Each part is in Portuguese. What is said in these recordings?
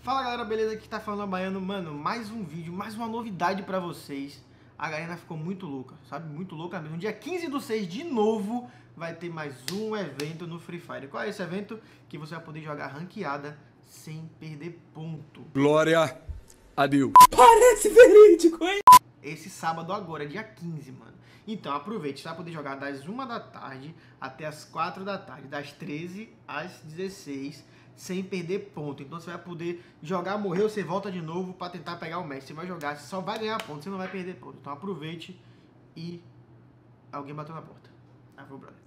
Fala galera, beleza? Aqui tá falando a Baiano, mano, mais um vídeo, mais uma novidade pra vocês. A galera ficou muito louca, sabe? Muito louca mesmo. No dia 15/6, de novo, vai ter mais um evento no Free Fire. Qual é esse evento? Que você vai poder jogar ranqueada sem perder ponto. Glória a Deus. Parece verídico, hein? Esse sábado agora, dia 15, mano. Então aproveite, você vai poder jogar das 1 da tarde até as 4 da tarde, das 13 às 16, sem perder ponto. Então você vai poder jogar, morreu, você volta de novo pra tentar pegar o mestre. Você vai jogar, você só vai ganhar ponto, você não vai perder ponto. Então aproveite e... Alguém bateu na porta. Ah, foi o brother.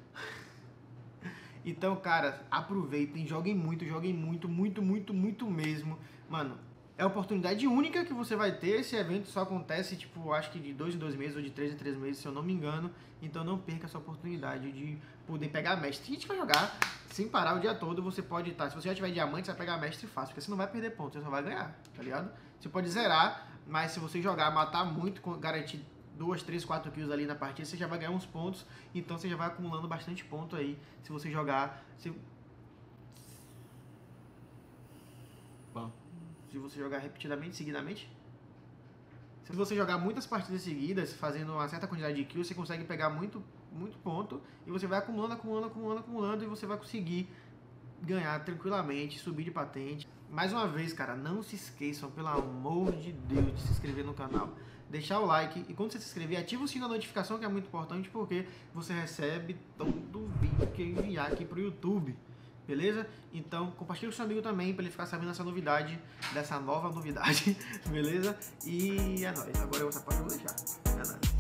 Então, cara, aproveitem, joguem muito, muito mesmo. Mano, é oportunidade única que você vai ter. Esse evento só acontece, tipo, acho que de 2 em 2 meses ou de 3 em 3 meses, se eu não me engano. Então não perca essa oportunidade de poder pegar mestre. Se a gente vai jogar sem parar o dia todo, você pode estar... Se você já tiver diamante, você vai pegar mestre fácil, porque você não vai perder pontos, você só vai ganhar, tá ligado? Você pode zerar, mas se você jogar, matar muito, garantir 2, 3, 4 kills ali na partida, você já vai ganhar uns pontos. Então você já vai acumulando bastante ponto aí, se você jogar... Se você jogar repetidamente, seguidamente. Se você jogar muitas partidas seguidas, fazendo uma certa quantidade de kills, você consegue pegar muito ponto. E você vai acumulando e você vai conseguir ganhar tranquilamente, subir de patente. Mais uma vez, cara, não se esqueçam, pelo amor de Deus, de se inscrever no canal. Deixar o like e quando você se inscrever, ativa o sininho da notificação, que é muito importante, porque você recebe todo vídeo que eu enviar aqui pro YouTube. Beleza? Então, compartilha com seu amigo também, pra ele ficar sabendo dessa nova novidade, beleza? E é nóis. Agora essa parte eu vou deixar. É nóis.